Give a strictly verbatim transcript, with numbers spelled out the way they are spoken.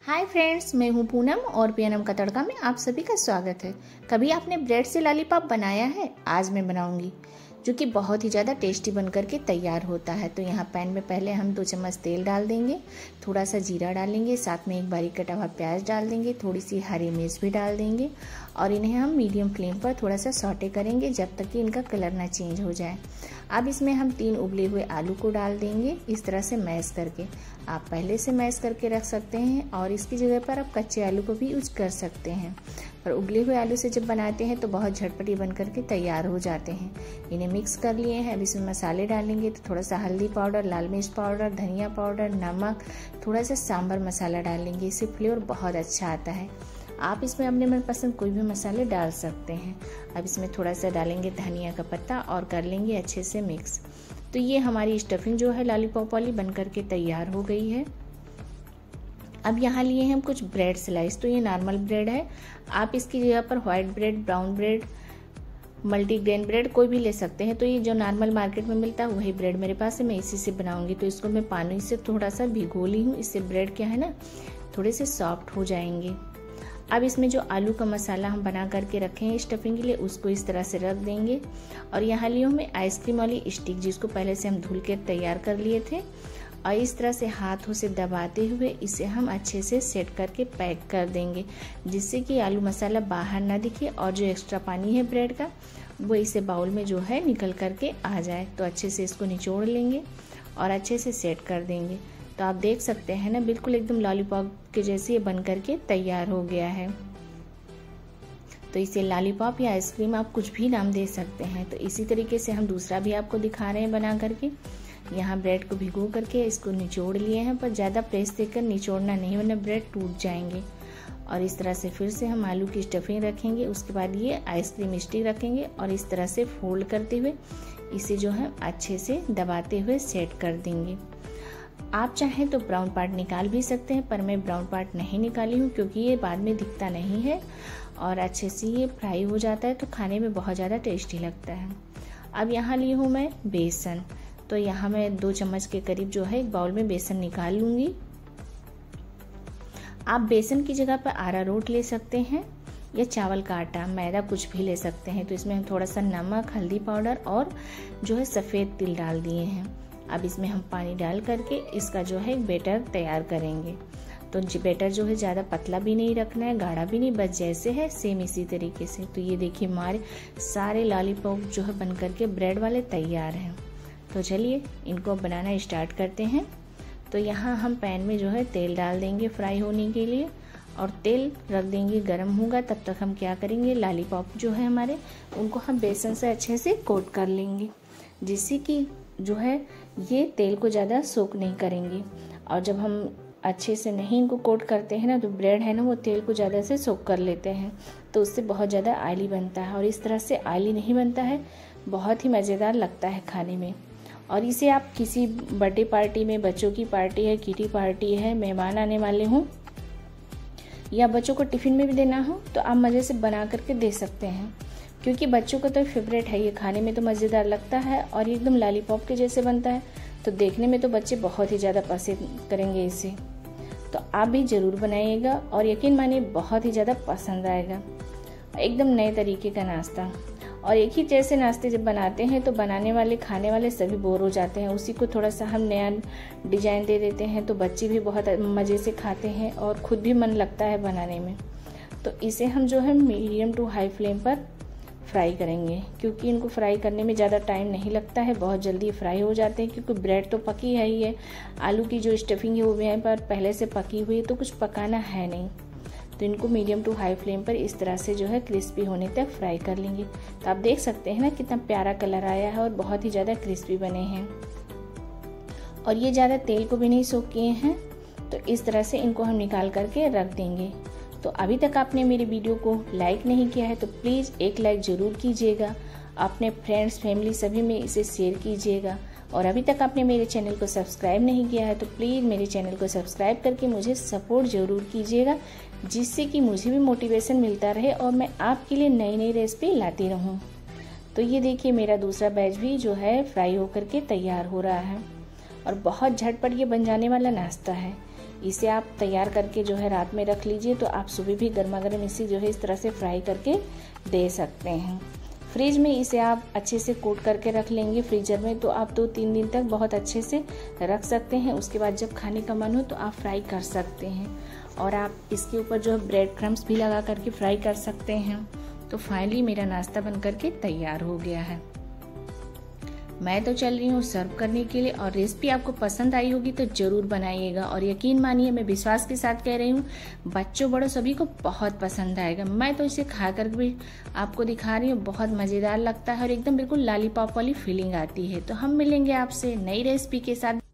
Hi friends, मैं हूं पूनम और पीएनएम का तड़का में आप सभी का स्वागत है। कभी आपने ब्रेड से लॉलीपॉप बनाया है? आज मैं बनाऊंगी, जो कि बहुत ही ज़्यादा टेस्टी बन करके तैयार होता है। तो यहाँ पैन में पहले हम दो चम्मच तेल डाल देंगे, थोड़ा सा जीरा डालेंगे, साथ में एक बारीक कटा हुआ प्याज डाल देंगे, थोड़ी सी हरी मिर्च भी डाल देंगे और इन्हें हम मीडियम फ्लेम पर थोड़ा सा सौटे करेंगे जब तक कि इनका कलर ना चेंज हो जाए। अब इसमें हम तीन उबले हुए आलू को डाल देंगे, इस तरह से मैश करके। आप पहले से मैश करके रख सकते हैं और इसकी जगह पर आप कच्चे आलू को भी यूज कर सकते हैं। पर उबले हुए आलू से जब बनाते हैं तो बहुत झटपट बन करके तैयार हो जाते हैं। इन्हें मिक्स कर लिए हैं। अब इसमें मसाले डालेंगे तो थोड़ा सा हल्दी पाउडर, लाल मिर्च पाउडर, धनिया पाउडर, नमक, थोड़ा सा सांभर मसाला डालेंगे। इससे फ्लेवर बहुत अच्छा आता है। आप इसमें अपने मनपसंद कोई भी मसाले डाल सकते हैं। अब इसमें थोड़ा सा डालेंगे धनिया का पत्ता और कर लेंगे अच्छे से मिक्स। तो ये हमारी स्टफिंग जो है लॉलीपॉप वाली बन करके तैयार हो गई है। अब यहाँ लिए हैं हम कुछ ब्रेड स्लाइस। तो ये नॉर्मल ब्रेड है, आप इसकी जगह पर white bread, brown bread, multigrain bread कोई भी ले सकते हैं। तो ये जो नॉर्मल मार्केट में मिलता है वही ब्रेड मेरे पास है, मैं इसी से बनाऊंगी। तो इसको मैं पानी से थोड़ा सा भिगो ली हूँ, इससे ब्रेड क्या है ना थोड़े से सॉफ्ट हो जाएंगे। अब इसमें जो आलू का मसाला हम बना करके रखे हैं स्टफिंग के लिए, उसको इस तरह से रख देंगे। और यहाँ लियो मैं आइसक्रीम वाली स्टिक, जिसको पहले से हम धुल के तैयार कर लिए थे, और इस तरह से हाथों से दबाते हुए इसे हम अच्छे से सेट करके पैक कर देंगे, जिससे कि आलू मसाला बाहर ना दिखे और जो एक्स्ट्रा पानी है ब्रेड का वो इसे बाउल में जो है निकल करके आ जाए। तो अच्छे से इसको निचोड़ लेंगे और अच्छे से सेट कर देंगे। तो आप देख सकते हैं ना, बिल्कुल एकदम लॉलीपॉप के जैसे ये बन करके तैयार हो गया है। तो इसे लॉलीपॉप या आइसक्रीम आप कुछ भी नाम दे सकते हैं। तो इसी तरीके से हम दूसरा भी आपको दिखा रहे हैं बना करके। यहाँ ब्रेड को भिगो करके इसको निचोड़ लिए हैं, पर ज़्यादा प्रेस देकर निचोड़ना नहीं, वरना ब्रेड टूट जाएंगे। और इस तरह से फिर से हम आलू की स्टफिंग रखेंगे, उसके बाद ये आइसक्रीम स्टिक रखेंगे और इस तरह से फोल्ड करते हुए इसे जो है अच्छे से दबाते हुए सेट कर देंगे। आप चाहें तो ब्राउन पार्ट निकाल भी सकते हैं, पर मैं ब्राउन पार्ट नहीं निकाली हूँ क्योंकि ये बाद में दिखता नहीं है और अच्छे से ये फ्राई हो जाता है, तो खाने में बहुत ज़्यादा टेस्टी लगता है। अब यहाँ ली हूँ मैं बेसन। तो यहाँ मैं दो चम्मच के करीब जो है एक बाउल में बेसन निकाल लूँगी। आप बेसन की जगह पर अरारोट ले सकते हैं या चावल का आटा, मैदा, कुछ भी ले सकते हैं। तो इसमें हम थोड़ा सा नमक, हल्दी पाउडर और जो है सफ़ेद तिल डाल दिए हैं। अब इसमें हम पानी डाल करके इसका जो है एक बैटर तैयार करेंगे। तो बैटर जो है ज़्यादा पतला भी नहीं रखना है, गाढ़ा भी नहीं, बस जैसे है सेम इसी तरीके से। तो ये देखिए हमारे सारे लॉलीपॉप जो है बन करके ब्रेड वाले तैयार हैं। तो चलिए इनको बनाना स्टार्ट करते हैं। तो यहाँ हम पैन में जो है तेल डाल देंगे फ्राई होने के लिए, और तेल रख देंगे गर्म होगा। तब तक हम क्या करेंगे, लॉलीपॉप जो है हमारे उनको हम बेसन से अच्छे से कोट कर लेंगे, जिससे कि जो है ये तेल को ज़्यादा सोक नहीं करेंगे। और जब हम अच्छे से नहीं इनको कोट करते हैं ना, तो ब्रेड है ना वो तेल को ज़्यादा से सोक कर लेते हैं, तो उससे बहुत ज़्यादा ऑयली बनता है। और इस तरह से ऑयली नहीं बनता है, बहुत ही मज़ेदार लगता है खाने में। और इसे आप किसी बर्थडे पार्टी में, बच्चों की पार्टी है, किटी पार्टी है, मेहमान आने वाले हों या बच्चों को टिफ़िन में भी देना हो, तो आप मज़े से बना करके दे सकते हैं, क्योंकि बच्चों को तो फेवरेट है। ये खाने में तो मज़ेदार लगता है और एकदम लॉलीपॉप के जैसे बनता है, तो देखने में तो बच्चे बहुत ही ज़्यादा पसंद करेंगे इसे। तो आप भी ज़रूर बनाइएगा और यकीन मानिए बहुत ही ज़्यादा पसंद आएगा। एकदम नए तरीके का नाश्ता, और एक ही जैसे नाश्ते जब बनाते हैं तो बनाने वाले, खाने वाले सभी बोर हो जाते हैं। उसी को थोड़ा सा हम नया डिजाइन दे देते हैं, तो बच्चे भी बहुत मज़े से खाते हैं और खुद भी मन लगता है बनाने में। तो इसे हम जो है मीडियम टू हाई फ्लेम पर फ्राई करेंगे, क्योंकि इनको फ्राई करने में ज़्यादा टाइम नहीं लगता है, बहुत जल्दी फ्राई हो जाते हैं। क्योंकि ब्रेड तो पकी है ही है, आलू की जो स्टफिंग है वो भी पर पहले से पकी हुई है, तो कुछ पकाना है नहीं। तो इनको मीडियम टू हाई फ्लेम पर इस तरह से जो है क्रिस्पी होने तक फ्राई कर लेंगे। तो आप देख सकते हैं ना कितना प्यारा कलर आया है और बहुत ही ज़्यादा क्रिस्पी बने हैं, और ये ज़्यादा तेल को भी नहीं सोख किए हैं। तो इस तरह से इनको हम निकाल करके रख देंगे। तो अभी तक आपने मेरी वीडियो को लाइक नहीं किया है तो प्लीज़ एक लाइक ज़रूर कीजिएगा, अपने फ्रेंड्स, फैमिली सभी में इसे शेयर कीजिएगा। और अभी तक आपने मेरे चैनल को सब्सक्राइब नहीं किया है तो प्लीज़ मेरे चैनल को सब्सक्राइब करके मुझे सपोर्ट ज़रूर कीजिएगा, जिससे कि मुझे भी मोटिवेशन मिलता रहे और मैं आपके लिए नई नई रेसिपी लाती रहूं। तो ये देखिए मेरा दूसरा बैच भी जो है फ्राई होकर के तैयार हो रहा है, और बहुत झटपट ये बन जाने वाला नाश्ता है। इसे आप तैयार करके जो है रात में रख लीजिए, तो आप सुबह भी गर्मा गर्म इसे जो है इस तरह से फ्राई करके दे सकते हैं। फ्रिज में इसे आप अच्छे से कोट करके रख लेंगे फ्रीजर में, तो आप दो तीन दिन तक बहुत अच्छे से रख सकते हैं। उसके बाद जब खाने का मन हो तो आप फ्राई कर सकते हैं, और आप इसके ऊपर जो है ब्रेड क्रम्स भी लगा करके फ्राई कर सकते हैं। तो फाइनली मेरा नाश्ता बन करके तैयार हो गया है। मैं तो चल रही हूँ सर्व करने के लिए, और रेसिपी आपको पसंद आई होगी तो ज़रूर बनाइएगा, और यकीन मानिए मैं विश्वास के साथ कह रही हूँ बच्चों बड़ों सभी को बहुत पसंद आएगा। मैं तो इसे खा कर भी आपको दिखा रही हूँ, बहुत मज़ेदार लगता है और एकदम बिल्कुल लॉलीपॉप वाली फीलिंग आती है। तो हम मिलेंगे आपसे नई रेसिपी के साथ।